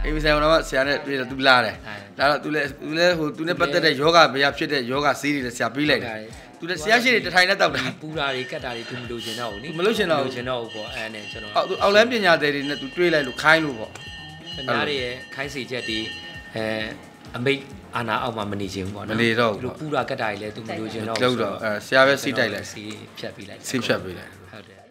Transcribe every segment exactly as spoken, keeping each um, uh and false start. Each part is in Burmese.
အိမ်ဆိုင်တော့ဆရာနဲ့တွေ့တော့သူလာတယ်လာတော့သူလည်းသူလည်းဟိုသူနဲ့ပတ်သက်တဲ့ယောဂဗျာဖြစ်တဲ့ယောဂဆေးတွေလည်းဆရာပေးလိုက်တယ်သူလည်းဆရာရှိတွေတထိုင်နဲ့တောက်တာပူတာတွေကတ်တာတွေသူမလို့ရှင်တော့ဘူးနိမလို့ရှင်တော့ရှင်တော့ပေါ့အဲ့နဲ့ကျွန်တော်အောက်အောက်လမ်းပညာတွေတွေနဲ့သူတွေးလိုက်လို့ခိုင်းလို့ပေါ့ခင်ဗျားတွေရဲ့ခိုင်းစီချက်တွေအဲအမိတ်အာနာအောက်မှာမနေချင်ဘူးပေါ့နော်မနေတော့ဘူးပူတာကတ်တာတွေလည်းသူမလို့ရှင်တော့လောက်တော့အဲဆရာပဲစီးတိုက်လိုက်စီးဖြတ်ပေးလိုက်စီးဖြတ်ပေးလိုက်ဟုတ်တယ်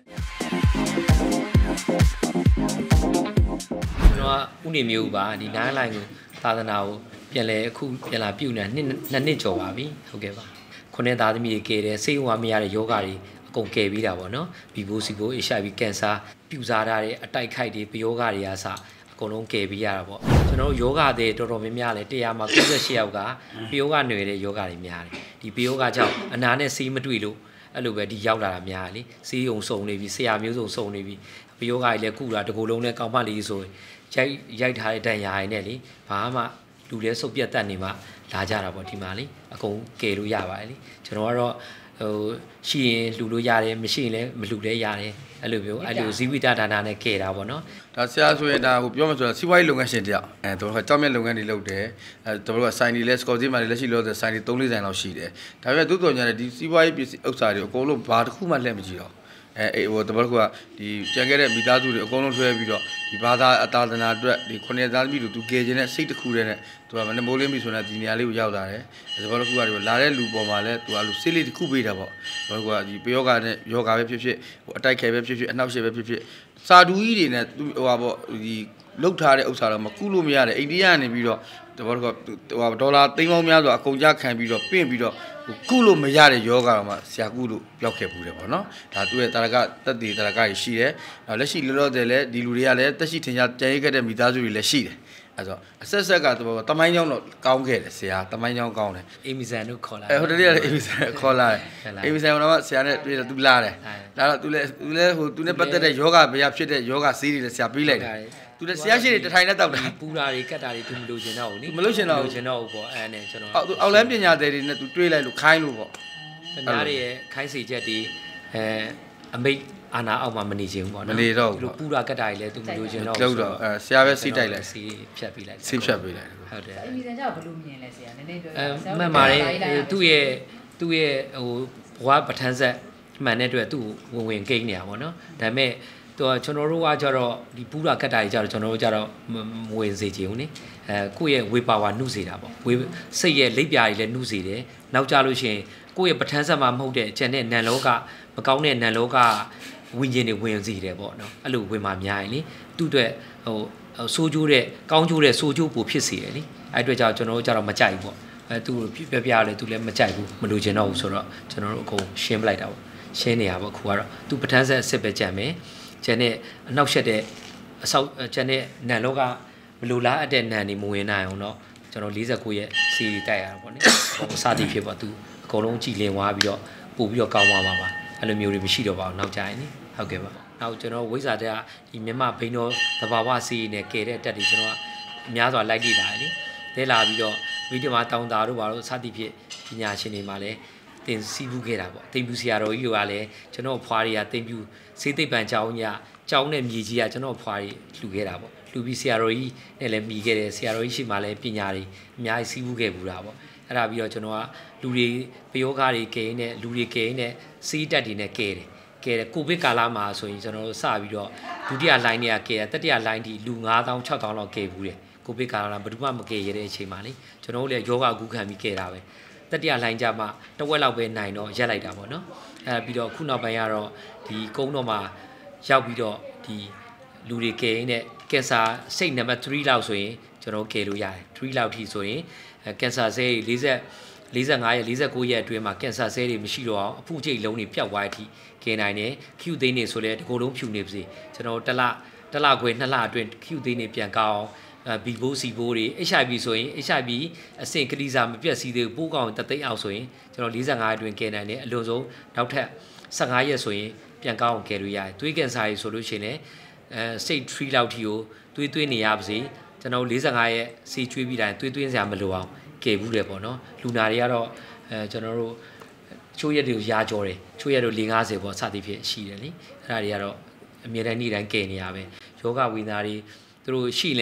ကျွန်တော်ကဥနေမျိုးပါဒီနန်းလိုင်းကိုသာသနာကိုပြန်လဲအခုပြန်လာပြုတ်နေနှစ်နှစ်နှစ်ကျော်ပါပြီဟုတ်ကဲ့ပါခုနှစ်သားသမီးတွေကဲတယ်စိတ်ဝါမရတဲ့ယောဂတွေအကုန်ကဲပြီးတာပေါ့နော်ဘီဘိုစီဘို H I V ကင်ဆာပြူစားထားတဲ့အတိုက်ခိုက်တွေပယောဂတွေအားစအကုန်လုံးကဲပြီးရတာပေါ့ကျွန်တော်တို့ယောဂတွေတော်တော်များများလဲတရားမှာ၉၈ယောက်ကပယောဂຫນွယ်တဲ့ယောဂတွေများတယ်ဒီပယောဂကြောင့်အနာနဲ့စီးမတွေ့လို့အဲ့လိုပဲဒီရောက်လာတာများလေစီးုံစုံနေပြီဆရာမျိုးစုံစုံနေပြီပယောဂတွေလည်းကုတာတကူလုံးနဲ့ကောင်းမလေးဆိုရိုက်ရိုက်ထားတဲ့တန်ရာတွေနဲ့လေဘာမှလူလဲစုပ်ပြတ်တတ်နေမှလာကြတာပေါ့ဒီမှာလေအကုန်ကယ်လို့ရပါတယ်လေကျွန်တော်ကတော့ဟိုရှိရင်လှူလို့ရတယ်မရှိရင်လည်းမလှူလဲရတယ်အဲ့လိုမျိုးအဲ့လိုဇီဝိတဒါနာနဲ့ကယ်တာပေါ့နော်ဒါဆရာဆိုရင်ဒါဟိုပြောမှဆိုတော့စီးပွားရေးလုပ်ငန်းရှင်တယောက်အဲတို့ကကြောက်မြတ်လုပ်ငန်းတွေလုပ်တယ်အဲတို့ကဆိုင်တွေလဲစကော်စီမှာလက်ရှိလို့ဆိုဆိုင်တွေ၃၄ဆိုင်လောက်ရှိတယ်ဒါပေမဲ့သူ့တော်ညာတဲ့ဒီစီးပွားရေးပစ္စည်းဥစ္စာတွေအကုန်လုံးဘာတစ်ခုမှလှည့်မကြည့်တော့အဲဟိုတပတ်ကဒီကြံခဲ့တဲ့မိသားစုတွေအကုန်လုံးထွဲပြီးတော့ဒီဘာသာအတာသနာအတွက်ဒီခုနှစ်သားသမီးတို့သူကယ်ခြင်းနဲ့စိတ်တစ်ခုတည်းနဲ့သူကမနေ့မိုးလင်းပြီဆိုတော့ဒီနေရာလေးကိုရောက်လာတယ်တပတ်ကကလာတဲ့လူပေါ်မှာလဲသူကလူစိတ်လေးတစ်ခုပေးတာပေါ့ဘာလို့ကဒီပယောဂနဲ့ယောဂပဲဖြစ်ဖြစ်ဟိုအတိုက်ခဲပဲဖြစ်ဖြစ်အနှောက်အယှက်ပဲဖြစ်ဖြစ်စာတူကြီးတွေနဲ့သူဟိုပါပေါ့ဒီလုတ်ထားတဲ့ဥစ္စာတော့မကုလို့မရတဲ့အိန္ဒိယကနေပြီးတော့တပတ်ကဟိုဒေါ်လာသိန်းပေါင်းများစွာအကုန်ကြခံပြီးတော့ပင့်ပြီးတော့ကုလို့မရတဲ့ယောဂတော့မှဆရာကုလို့ပြောက်ခဲ့ဘူးတယ်ပေါ့နော်ဒါသူ့ရဲ့တာရကတက်တည်တာရကကြီးရှိတယ်လက်ရှိလောလောဆယ်လည်းဒီလူတွေကလည်းတက်ရှိထင်ရှားကြံရိတ်ခဲ့တဲ့မိသားစုတွေလည်းရှိတယ်အဲ့တော့အဆက်ဆက်ကတော့တမိုင်းကြောင်းတော့ကောင်းခဲ့တယ်ဆရာတမိုင်းကြောင်းကောင်းတယ်အေမီဆန်တို့ခေါ်လာအဲဟိုတည်းကအေမီဆန်ခေါ်လာတယ်အေမီဆန်ကတော့ဆရာနဲ့တွေ့တော့သူလာတယ်လာတော့သူလည်းသူလည်းဟိုသူနဲ့ပတ်သက်တဲ့ယောဂဗျာဖြစ်တဲ့ယောဂဆေးတွေလည်းဆရာပေးလိုက်တယ်သူလည်းဆရာရှိတွေတထိုင်နဲ့တောက်တာပူတာတွေကတ်တာတွေသူမလို့ရှင်တော့ဘူးနိမလို့ရှင်တော့ရှင်တော့ဘူးပေါ့အဲ့နဲ့ကျွန်တော်အောက်အောက်လမ်းပညာတွေနဲ့သူတွေးလိုက်လို့ခိုင်းလို့ပေါ့ခင်ဗျားတွေရဲ့ခိုင်းစီချက်တွေအဲအမိတ်အာနာအောက်မှာမနေချင်ဘူးပေါ့နော်မနေတော့ဘူးပူတာကတ်တာတွေလည်းသူမလို့ရှင်တော့လောက်တော့အဲဆရာပဲစီးတိုက်လိုက်စီးဖြတ်ပေးလိုက်စီးဖြတ်ပေးလိုက်ဟုတ်တယ်အမီဆန်ကြောင့်ဘယ်လိုမြင်လဲဆရာနည်းနည်းပြောအဲမှန်ပါတယ်သူ့ရဲ့သူ့ရဲ့ဟိုဘဝပဋ္ဌာန်းဆက်မှန်တဲ့အတွက်သူ့ဝင်ဝင်ကိန်းနေတာပေါ့နော်ဒါပေမဲ့သူကကျွန်တော်တို့ကကြတော့ဒီပူတာကတ်တာကြီးကြတော့ကျွန်တော်တို့ကြတော့မဝင်စေချင်ဘူးနိအဲကိုယ့်ရဲ့ဝေပါဝါနှုစေတာပေါ့ဝေစိတ်ရဲ့လိပ်ပြာတွေလည်းနှုစေတယ်နောက်ကြလို့ရှိရင်ကိုယ့်ရဲ့ပဋ္ဌာန်းဆက်မှာမဟုတ်တဲ့ကျန်တဲ့နံလောကမကောင်းတဲ့နံလောကဝိညာဉ်တွေဝင်စေတယ်ပေါ့နော်အဲ့လိုဝင်มาများရင်လေသူ့အတွက်ဟိုဆိုးကျိုးတဲ့ကောင်းကျိုးတဲ့ဆိုးကျိုးပိုဖြစ်စေတယ်လေအဲ့အတွက်ကြောင့်ကျွန်တော်တို့ကြတော့မကြိုက်ဘူးပေါ့အဲသူပြပြလဲသူလည်းမကြိုက်ဘူးမလိုချင်တော့ဘူးဆိုတော့ကျွန်တော်တို့အကုန်ရှင်းပလိုက်တာပေါ့ရှင်းနေရပေါ့အခုကတော့သူပဋ္ဌာန်းဆက်အစ်စ်ပဲကြံမယ်ကျန်တဲ့အနောက်ရှက်တဲ့အဆောက်ကျန်တဲ့နံလောကမလိုလားအပ်တဲ့နံတွေမဝင်နိုင်အောင်တော့ကျွန်တော်၄၉ရဲ့စီရီတိုက်ရတာပေါ့နိဟိုစသည်ဖြစ်ပေါ့သူအကုန်လုံးကြည်လင်သွားပြီးတော့ပို့ပြီးတော့ကောင်းသွားမှာပါအဲ့လိုမျိုးတွေမရှိတော့ပါဘူးနောက်ကြရင်နိဟုတ်ကဲ့ပါနောက်ကျွန်တော်ဝိဇ္ဇာတဲ့ဒီမြမဘိန်းတော်သဘာဝစီနဲ့ကဲတဲ့တက်တွေကျွန်တော်ကအများစွာလိုက်ကြည့်လာတယ်နိလဲလာပြီးတော့ဝိတ္တမတောင်တာတို့ဘာလို့စသည်ဖြစ်ပညာရှင်တွေမှာလည်းတင်စီးဘူးခဲ့တာပေါ့တင်ပြူဆရာတော်ကြီးကလည်းကျွန်တော်ဖွားတွေကတင်ပြူစေးသိပ္ပံကျောင်းညကျောင်းနဲ့မြေကြီးကကျွန်တော်ဖွားတွေလှူခဲ့တာပေါ့လှူပြီးဆရာတော်ကြီးနဲ့လည်းမိခဲ့တယ်ဆရာတော်ကြီးရှိမှလည်းပညာတွေအများကြီးစီးဘူးခဲ့ဘူးတာပေါ့အဲ့ဒါပြီးတော့ကျွန်တော်ကလူတွေပယောဂါတွေကဲနေလူတွေကဲနေစီးတက်တွေနဲ့ကဲတယ်ကဲတယ်ကိုဗစ်ကာလမှာဆိုရင်ကျွန်တော်တို့စပြီးတော့ဒုတိယလိုင်းတွေကကဲတယ်တတိယလိုင်းဒီလူ၅သောင်း၆သောင်းလောက်ကဲဘူးတယ်ကိုဗစ်ကာလမှာဘယ်သူမှမကဲရတဲ့အချိန်မှာလေကျွန်တော်တို့လည်းယောဂအခုခံပြီးကဲတာပဲတတိယလိုင်းကြမှာတဝက်လောက်ပဲနိုင်တော့ရက်လိုက်တာပေါ့နော်အဲပြီးတော့ခုနောက်ပိုင်းကတော့ဒီကုန်းတော်မှာရောက်ပြီးတော့ဒီလူတွေကဲနေတဲ့ကင်ဆာစိတ်နံပါတ်၃လောက်ဆိုရင်ကျွန်တော်ကဲလို့ရတယ်၃လောက်ထိဆိုရင်ကင်ဆာဆေး၄၀ ၄၅ရက်၄၉ရက်အတွင်းမှာကင်ဆာဆေးတွေမရှိတော့အောင်အဖုကျိတ်လုံးတွေပျောက်သွားတဲ့အထိကဲနိုင်တယ်ဖြူသိန်းနေဆိုလဲတကိုယ်လုံးဖြူနေပါစေကျွန်တော်တလတလခွဲနှစ်လအတွင်းဖြူသိန်းနေပြန်ကောင်းဘီဘိုးစီဘိုးတွေ H I V ဆိုရင် H I V အဆင့်ကလေးစားမပြတ်စီသေးဘူးပိုးကောင်တသိန်းအောင်ဆိုရင်ကျွန်တော်၄၅အတွင်းကဲနိုင်တယ်အလွန်ဆုံးနောက်ထပ်၁၅ရက်ဆိုရင်ပြန်ကောင်းအောင်ကဲလို့ရတယ်သွေးကင်ဆာကြီးဆိုလို့ရှိရင်လည်းအဲစိတ်၃လောက်ထိကိုသွေးသွင်းနေရပါစေကျွန်တော်၄၅ရက်စီကျွေးပြီးတိုင်းသွေးသွင်းစရာမလိုအောင်ကဲဘူးတယ်ပေါ့နော်လူနာတွေကတော့အဲကျွန်တော်တို့ချိုးရက်တွေကိုရာကြော်တယ်ချိုးရက်တို့၄၅၀ပေါ့စသည်ဖြင့်ရှိတယ်လေအဲ့ဒါတွေကတော့အမြဲတမ်းနေ့တိုင်းကဲနေရပဲယောဂဝိညာဉ်တွေသူတို့ရှိလဲ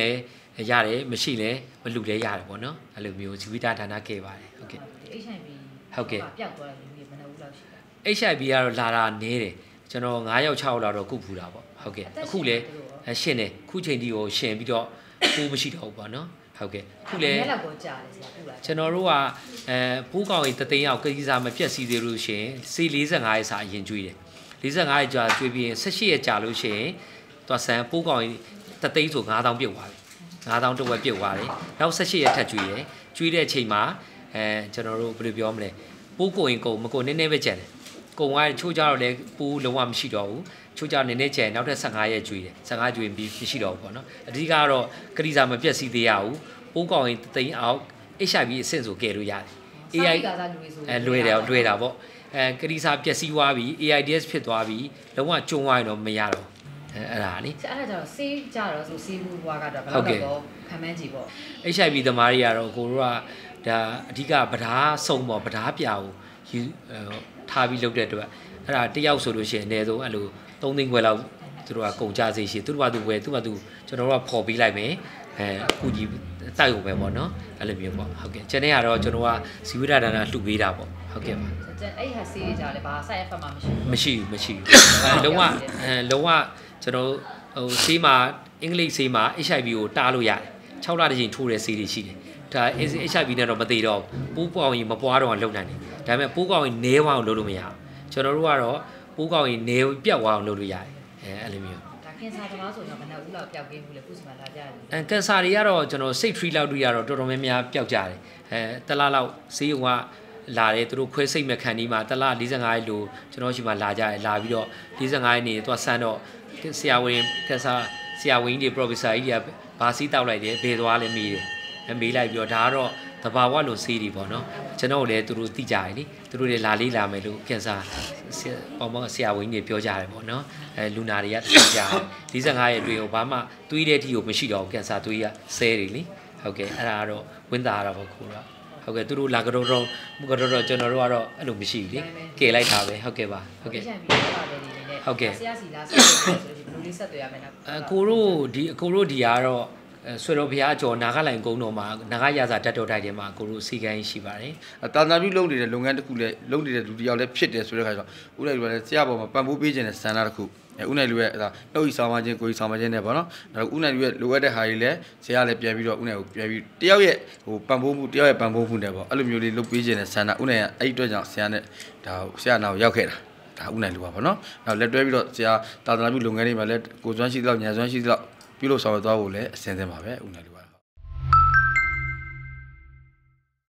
ရတယ်မရှိလဲမလူလဲရတယ်ပေါ့နော်အဲ့လိုမျိုးဇီဝိတဌာနခဲ့ပါတယ်ဟုတ်ကဲ့ H I V ဟုတ်ကဲ့ပျောက်သွားတဲ့လူတွေဘယ်နှဦးလောက်ရှိလဲ H I V ကတော့လာတာနည်းတယ်ကျွန်တော်nineယောက်sixယောက်လောက်တော့ကုဖူတာပေါ့ဟုတ်ကဲ့အခုလေရှင်းတယ်ခုချိန်ဒီကိုရှင်ပြီးတော့ပိုးမရှိတော့ဘူးပေါ့နော်ဟုတ်ကဲ့အခုလေရက်လောက်ကိုကြာတယ်ဆရာပြုလာကျွန်တော်တို့ကအဲပိုးကောင်ကြီးတသိန်းယောက်ကကြီးစားမပြတ်စီသေးလို့ရှင်စေforty-fiveရက်စာအရင်ကျွေးတယ်forty-fiveရက်ကြာကျွေးပြီးရင်eighteenရက်ကြာလို့ရှင်သွားဆန်ပိုးကောင်ကြီးတသိန်းဆိုfive thousandပြုတ်သွားပြီfive thousandတဝက်ပြုတ်သွားတယ်နောက်eighteenရက်ထပ်ကျွေးတယ်ကျွေးတဲ့အချိန်မှာအဲကျွန်တော်တို့ဘယ်လိုပြောမလဲပိုးကိုရင်ကုန်မကုန်နည်းနည်းပဲကျန်တယ်ကုန်ကချိုးကြတော့လေပိုးလုံးဝမရှိတော့ဘူးချိုးကြနည်းနည်းကျန်နောက်ထပ်fifteenရက်ကျွေးတယ်fifteenကျွေးပြီးမရှိတော့ဘူးပေါ့နော်အဓိကတော့ကတိစာမပြတ်စီသေးရဘူးပိုးကောင်ရင်တသိန်းအောက် H I V အဆင့်ဆိုကဲလို့ရတယ် A I ကစားလူတွေဆိုအဲလွယ်တယ်လွယ်တာပေါ့အဲကတိစာပျက်စီးသွားပြီ A I D S ဖြစ်သွားပြီလုံးဝကျုံသွားရင်တော့မရတော့အဲအဲ့ဒါလေအဲ့ဒါကြတော့ဆေးကြတော့ဆိုဆေးဘူးဘွားကတော့ဘယ်လောက်တော့ခံမှန်းကြည့်ပေါ့ H I V သမားတွေကတော့ကိုတို့ကဒါအဓိကဗဓာစုံပေါ့ဗဓာပြာကိုယူထားပြီးလုပ်တဲ့အတွက်အဲ့ဒါတယောက်ဆိုလို့ရှိရင်အနည်းဆုံးအဲ့လိုthreeသိန်းခွဲလောက်သူတို့ကကုန်ကြစေရှိသူတို့ကသူဝယ်သူကသူကျွန်တော်တို့ကပေါ်ပေးလိုက်မယ်အဲအခုကြီးတိုက်ရုံပဲပေါ့နော်အဲ့လိုမျိုးပေါ့ဟုတ်ကဲ့ကျန်တဲ့ကတော့ကျွန်တော်ကဇီဝဒဒါနလှူပေးတာပေါ့ဟုတ်ကဲ့ပါအဲ့ဟာဆေးကြလဲဘာ side effect မှမရှိမရှိဘူးမရှိဘူးအဲလုံးဝအဲလုံးဝကျွန်တော်ဟိုဆေးမှာအင်္ဂလိပ်ဆေးမှာ H I V ကိုတားလို့ရတယ်sixလတစ်ချိန်ထိုးတဲ့ဆေးတွေရှိတယ်ဒါ H I V နဲ့တော့မသေးတော့ဘူးပိုးပေါင်ကြီးမပွားတော့လုံနိုင်တယ်ဒါပေမဲ့ပိုးကောင်ကြီးနဲဝအောင်လုပ်လို့မရဘူးကျွန်တော်တို့ကတော့ပိုးကောင်ကြီးနဲပြတ်ဝအောင်လုပ်လို့ရတယ်အဲအဲ့လိုမျိုးဒါကင်ဆာသမားဆိုတော့ဘယ်နှဦးလောက်ပျောက်ကင်းဘူးလဲခုစမှလာကြတယ်အဲကင်ဆာတွေကတော့ကျွန်တော်စိတ် free လောက်တွေ့ရတော့တော်တော်များများပျောက်ကြတယ်အဲတလားလောက်ဆေးရုံကလာတယ်သူတို့ခွဲစိတ်မဲ့ခံဒီမှာတလားforty-fiveရက်လို့ကျွန်တော်ရှိမှလာကြတယ်လာပြီးတော့forty-fiveရက်နေသွားဆန်းတော့ဆရာဝန်ကင်ဆာဆရာဝန်ကြီးတွေ professor ကြီးတွေကဘာစီးတောက်လိုက်တယ်ဘယ်သွားလဲမေးတယ်အဲမေးလိုက်ပြီးတော့ဒါကတော့တဘာဝလို့ဆေးတွေပေါ့နော်ကျွန်တော်လည်းသူတို့သိကြတယ်လေသူတို့လည်းလာလေးလာမယ်လို့ကင်ဆာပေါ့ပေါ့ဆရာဝန်ကြီးတွေပြောကြတယ်ပေါ့နော်အဲလူနာတွေကသိကြတယ်forty-fiveရက်တွေ့တော့ဘာမှတွေးတဲ့အထိကိုမရှိတော့ဘူးကင်ဆာတွေးရဆဲတွေလေဟုတ်ကဲ့အဲ့ဒါကတော့ဝင်းသားရတာပေါ့ကိုတော့ဟုတ်ကဲ့သူတို့လာကြတော့တော့ကတော့ကျွန်တော်တို့ကတော့အဲ့လိုမရှိဘူးလေကယ်လိုက်တာပဲဟုတ်ကဲ့ပါဟုတ်ကဲ့ဟုတ်ကဲ့ဆရာစီလားဆက်ဆိုလို့ဘယ်လိုလေးဆက်တွေ့ရမလဲအကိုတို့ဒီအကိုတို့ဒီကတော့ဆွေတော်ဘုရားကျော်နာဂလိုင်ကုန်းတော်မှာနာဂရစာတတ်တော်တိုက်ထဲမှာကိုတို့စီကိုင်းရှိပါတယ်။တာနာပြုလုပ်နေတဲ့လုပ်ငန်းတစ်ခုလည်းလုပ်နေတဲ့လူတစ်ယောက်လည်းဖြစ်တယ်ဆိုတဲ့ခါကျတော့ဦးနိုင်လူကလည်းဆရာပေါ်မှာပံ့ပိုးပေးခြင်းနဲ့စံနာတစ်ခုအဲဦးနိုင်လူရဲ့အဲဒါနှုတ်ဤဆောင်မခြင်းကိုယ်ဤဆောင်မခြင်းနဲ့ပေါ့နော်။ဒါဦးနိုင်လူရဲ့လိုအပ်တဲ့ဟာတွေလည်းဆရာလည်းပြန်ပြီးတော့ဦးနိုင်ကိုပြန်ပြီးတယောက်ရဲ့ဟိုပံ့ပိုးမှုတယောက်ရဲ့ပံ့ပိုးမှုနဲ့ပေါ့အဲ့လိုမျိုးလေးလုပ်ပေးခြင်းနဲ့စံနာဦးနိုင်ကအဲ့ဒီအတွက်ကြောင့်ဆရာနဲ့ဒါဆရာနာကိုရောက်ခဲ့တာ။ဒါဦးနိုင်လူပါပေါ့နော်။နောက်လက်တွဲပြီးတော့ဆရာတာနာပြုလုပ်ငန်းတွေမှာလည်းကိုစွမ်းရှိတော့ညာစွမ်းရှိတော့ပြုလို့ဆောင်ရွက်သွားဖို့လည်းအစဉ်အသင့်ပါပဲဦးနိုင်လူပါ